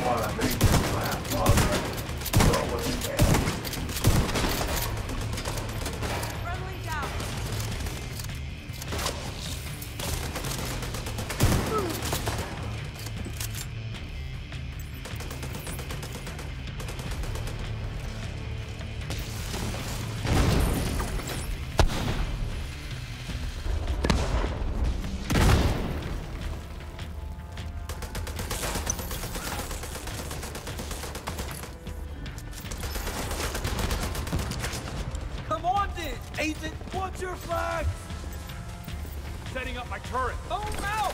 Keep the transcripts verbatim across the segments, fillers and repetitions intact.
Agent, what's your flag? Setting up my turret. Oh, no!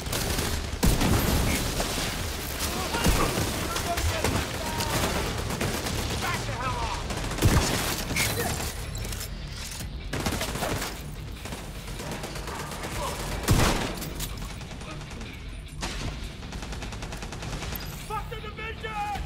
Back the hell off! Fuck the division!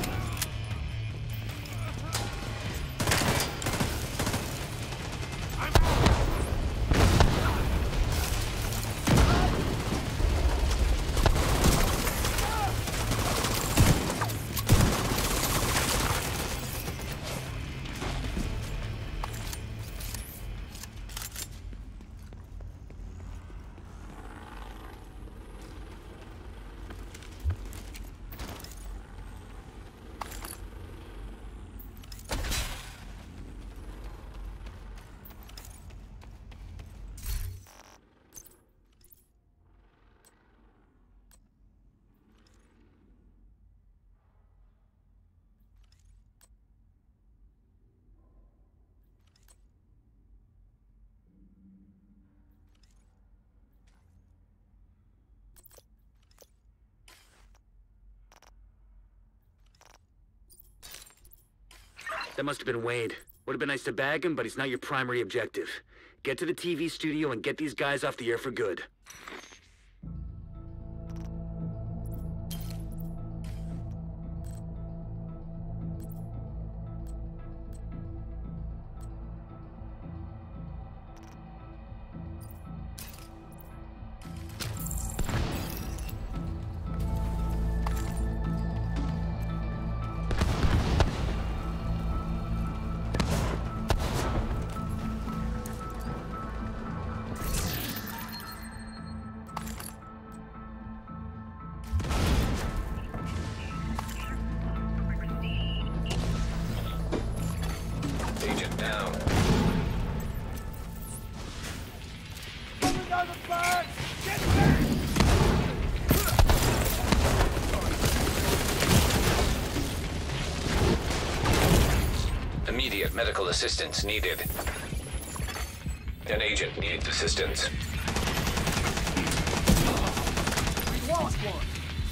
That must have been Wade. Would have been nice to bag him, but he's not your primary objective. Get to the T V studio and get these guys off the air for good. Agent down. Coming down the flag! Get ready! Immediate medical assistance needed. An agent needs assistance. We lost one!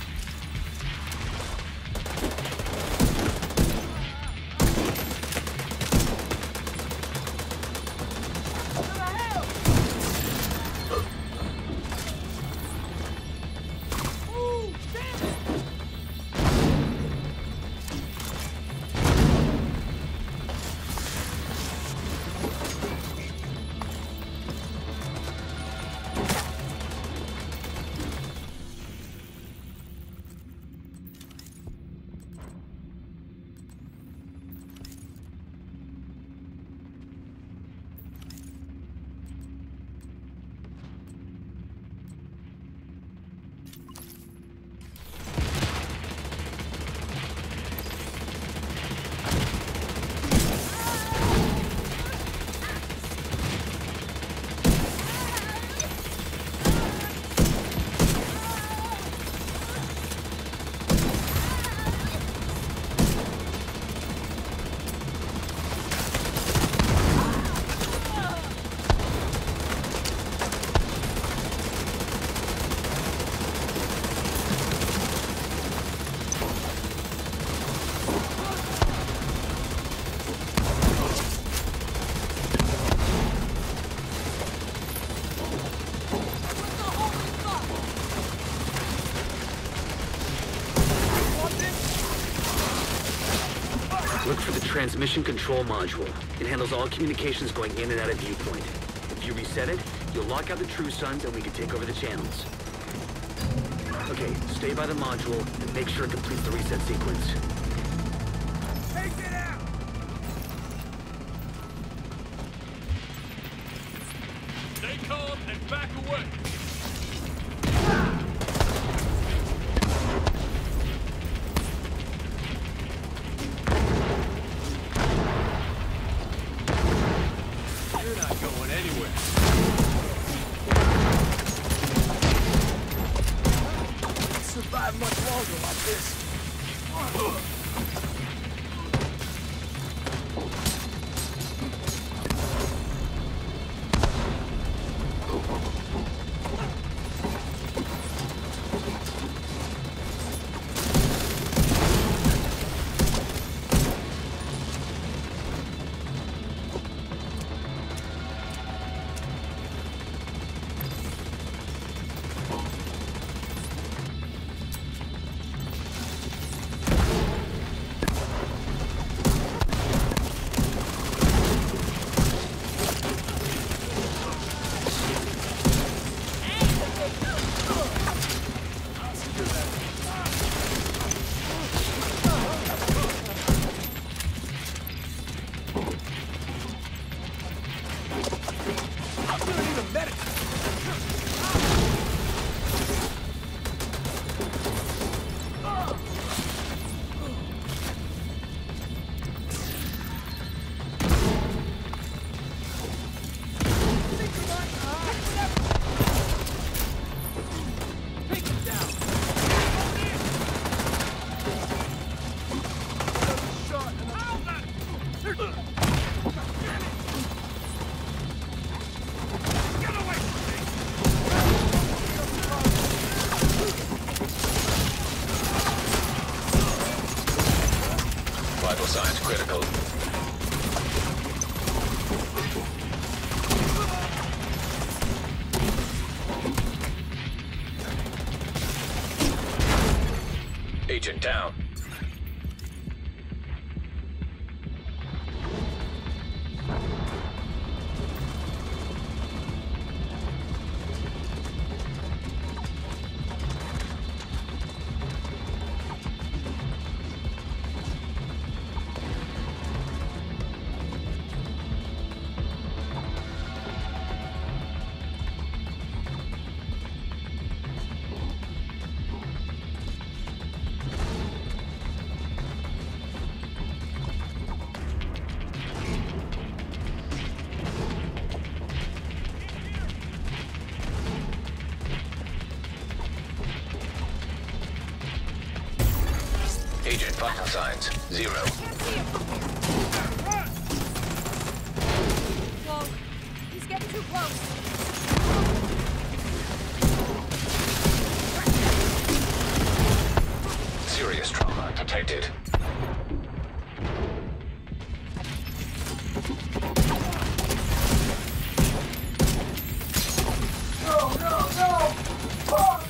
Look for the transmission control module. It handles all communications going in and out of Viewpoint. If you reset it, you'll lock out the True Sons and we can take over the channels. Okay, stay by the module and make sure it completes the reset sequence. Take it out! Stay calm and back away. You're not going anywhere. Survive much longer like this. Vital signs critical. Agent down. Agent vital signs zero. Whoa, he's getting too close. Serious trauma detected. No, no, no! Fuck!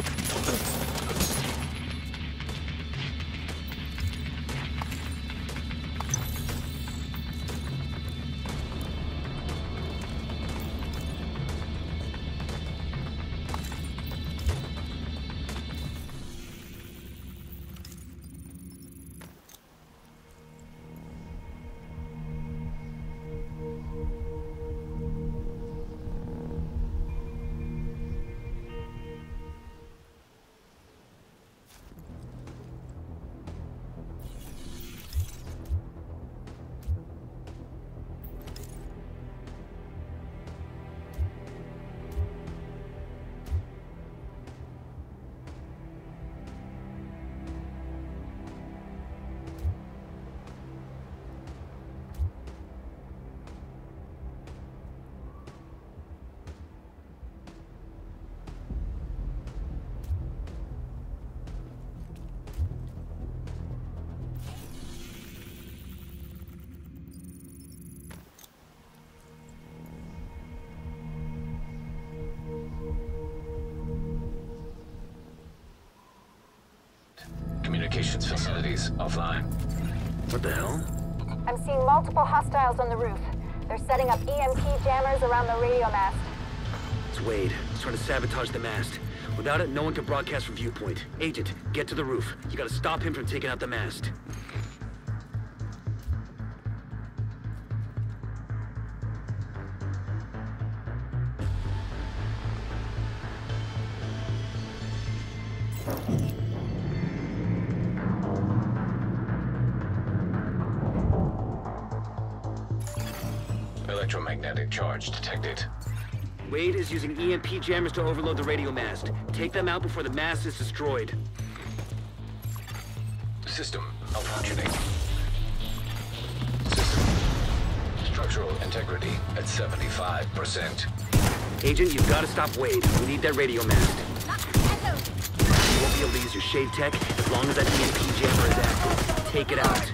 Communications facilities offline. What the hell? I'm seeing multiple hostiles on the roof. They're setting up E M P jammers around the radio mast. It's Wade. He's trying to sabotage the mast. Without it, no one can broadcast from Viewpoint. Agent, get to the roof. You gotta stop him from taking out the mast. Electromagnetic charge detected. Wade is using E M P jammers to overload the radio mast. Take them out before the mast is destroyed. System malfunctioning. System. Structural integrity at seventy-five percent. Agent, you've got to stop Wade. We need that radio mast. You won't be able to use your shade tech as long as that E M P jammer is active. Take it out.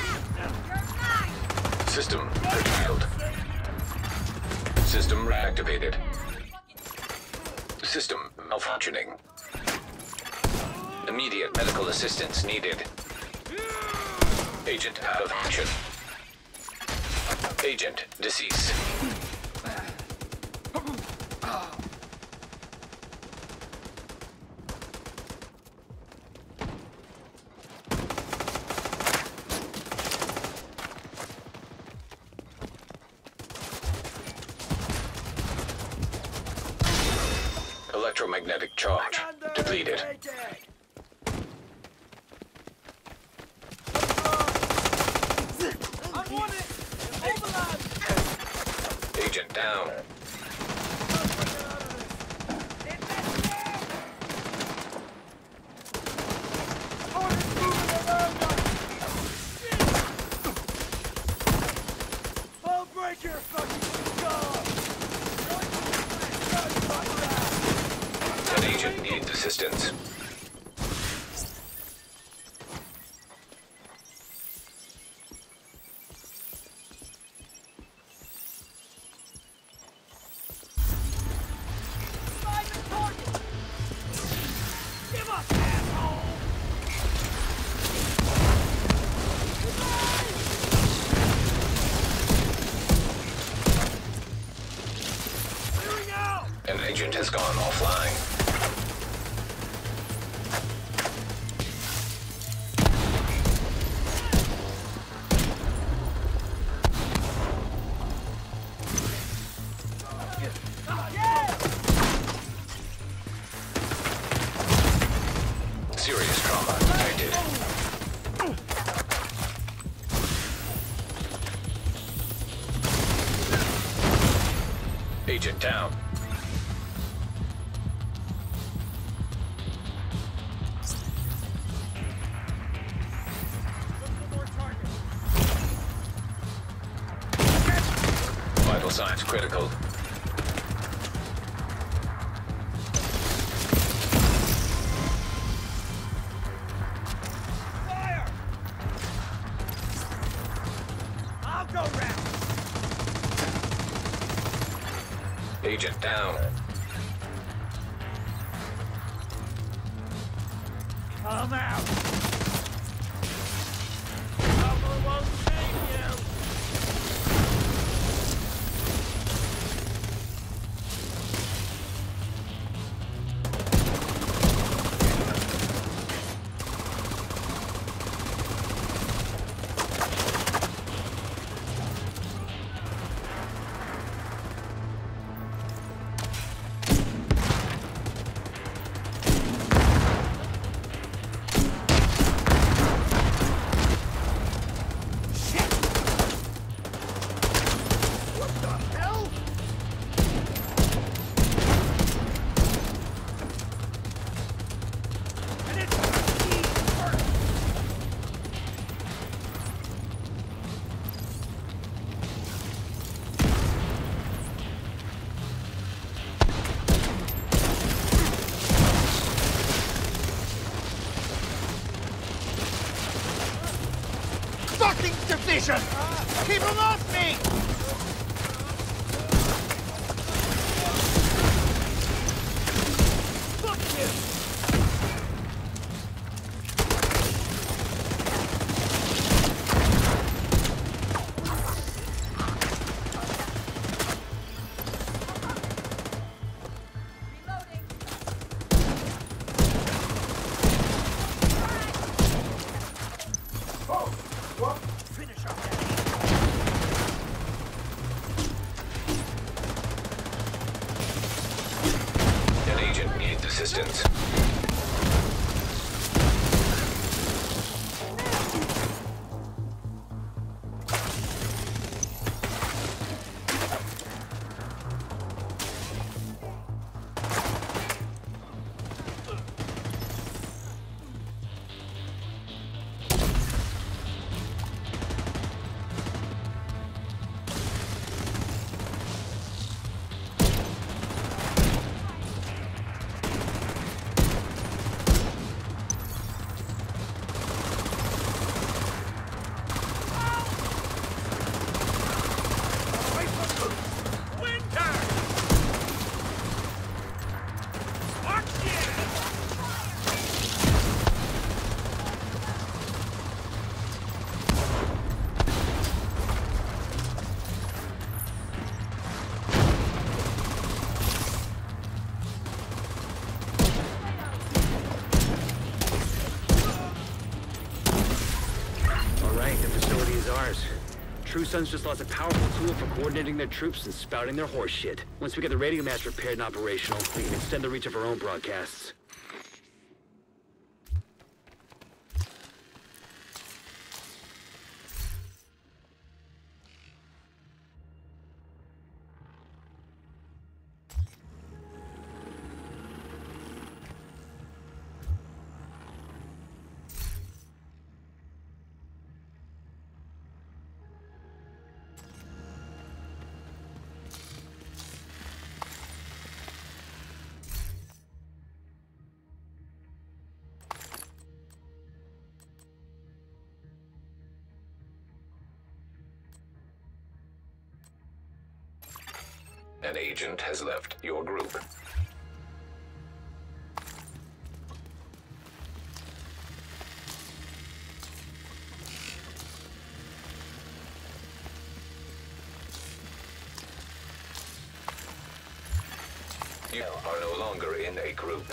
System curtailed. System reactivated. System malfunctioning. Immediate medical assistance needed. Agent out of action. Agent deceased. Electromagnetic charge depleted. Agent down. I'll break your fucking skull! An agent needs assistance. Find the target! Give us, asshole! Clearing out! An agent has gone offline. Serious trauma detected. Agent down. Vital signs critical. Fire! I'll go round! Agent down. Come out! Cover won't save you! Fucking division! Keep them off me! Fuck you! True Sons just lost a powerful tool for coordinating their troops and spouting their horse shit. Once we get the radio mast repaired and operational, we can extend the reach of our own broadcasts. An agent has left your group. You are no longer in a group.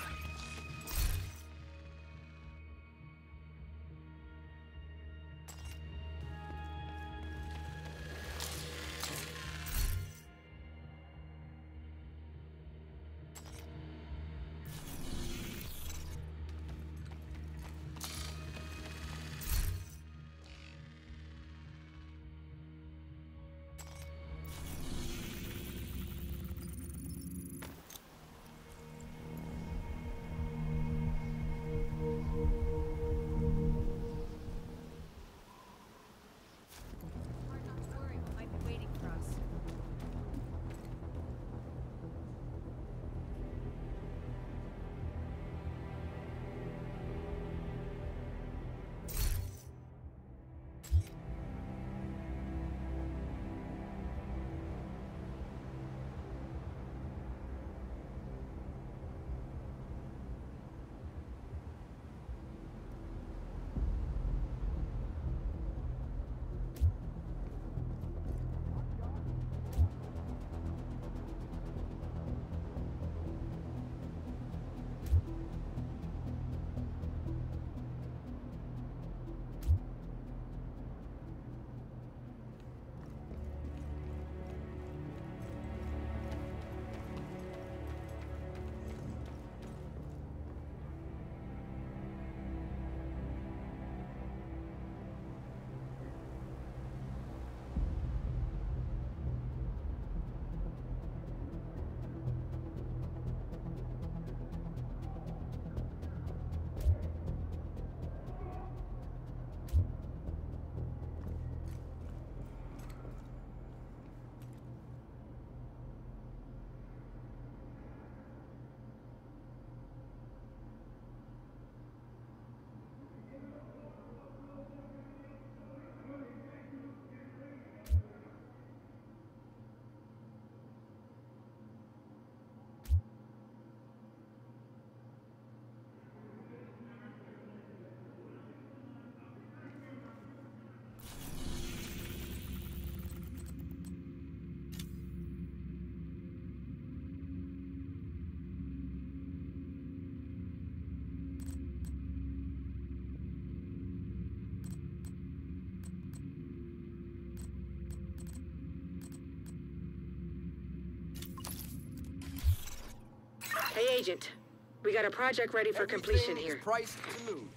Hey, Agent. We got a project ready for completion here. Priced to move.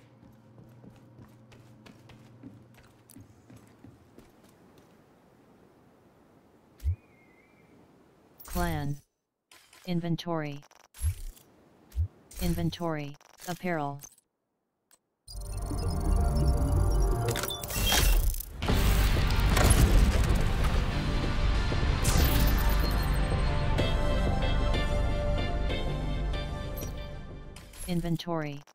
Clan. Inventory. Inventory. Apparel. Inventory.